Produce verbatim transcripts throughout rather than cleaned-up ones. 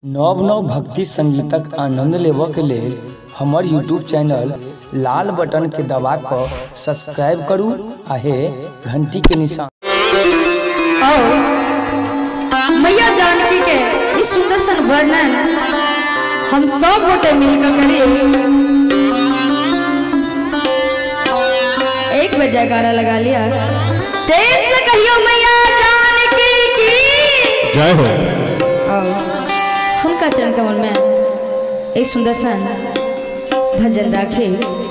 नव नव भक्ति संगीतक आनंद लेबऽ के लेल हमर यूट्यूब चैनल लाल बटन के दबा कर सब्सक्राइब करू आ हे घंटी के निशान। मैया जानकी के इस सुंदर सन वर्णन हम सब गोटे मिलकर करी। एक बजे जयकारा लगा लिया। तेज से कहियो मैया जानकी की जय हो। उनका चरण कमल में एक सुंदर सन भजन राखे।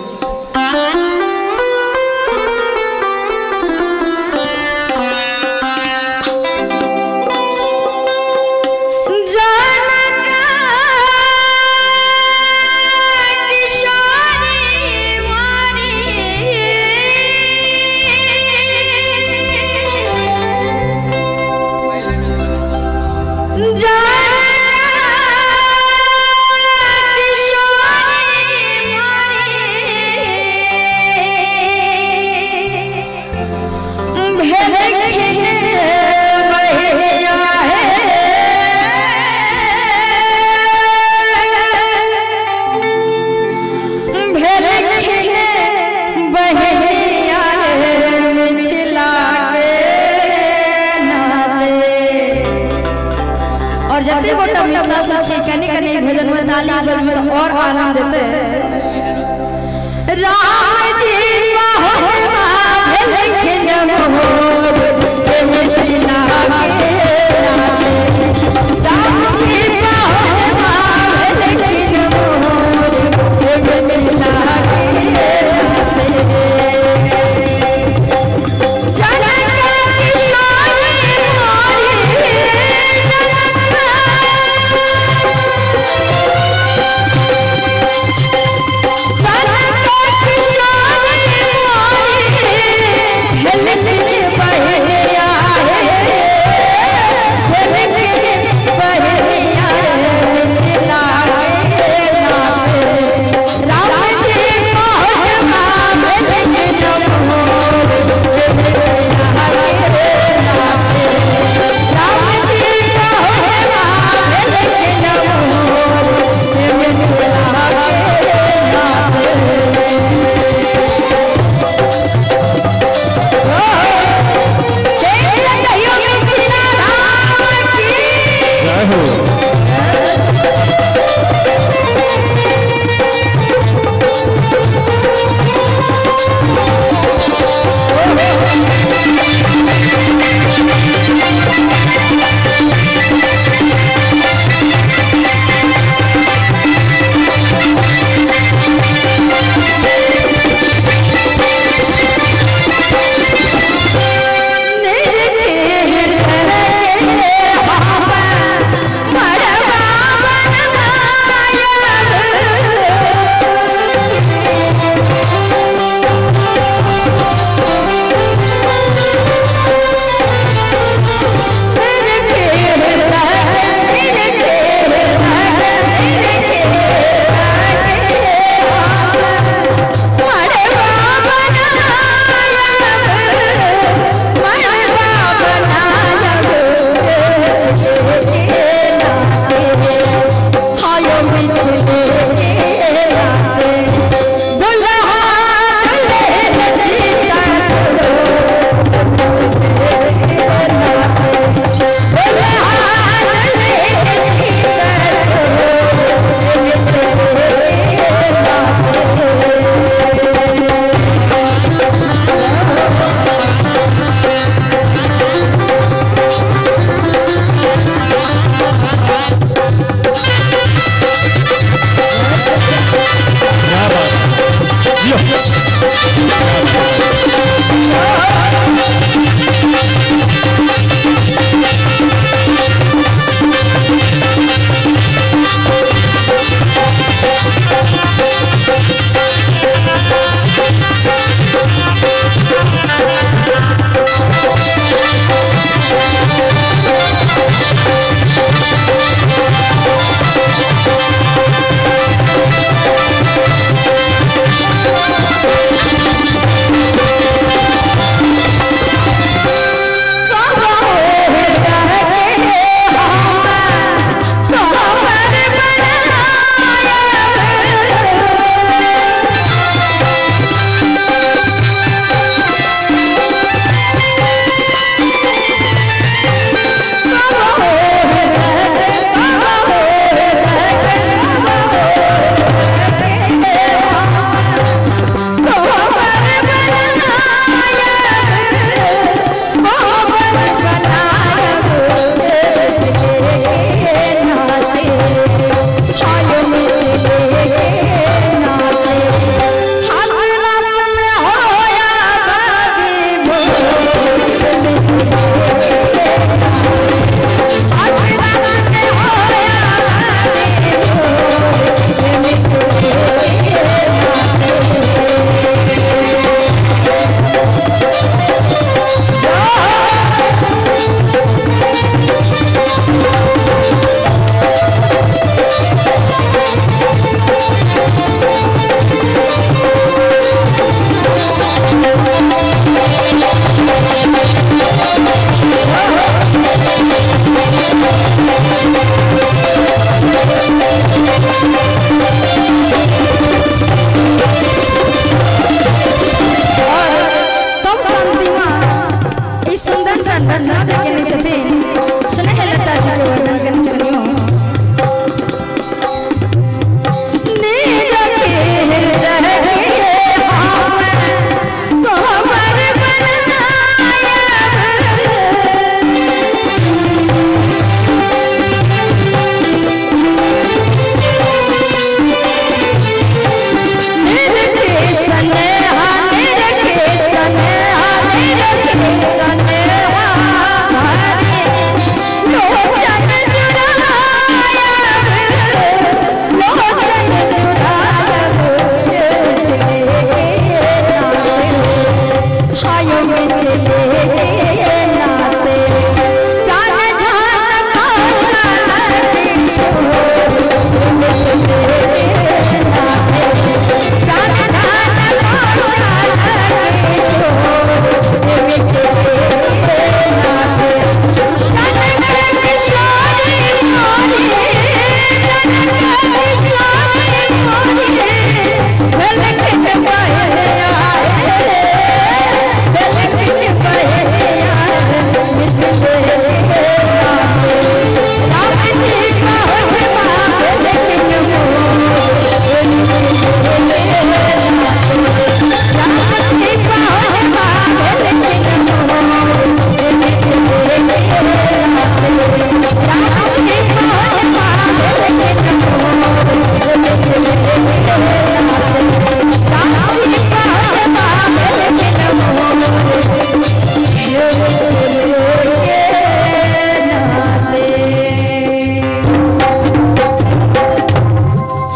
और जब भी गोटा मिथिला से छीकनी कनी भजन में ताली बज में तो और आनंद देते। राम जी पहुँचवा भेलखिन मोर के मिथिला के नाचे। राम जी पहुँचवा भेलखिन मोर के मिथिला के नाचे। Hey,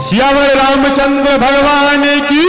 श्यावर रामचंद्र भगवान की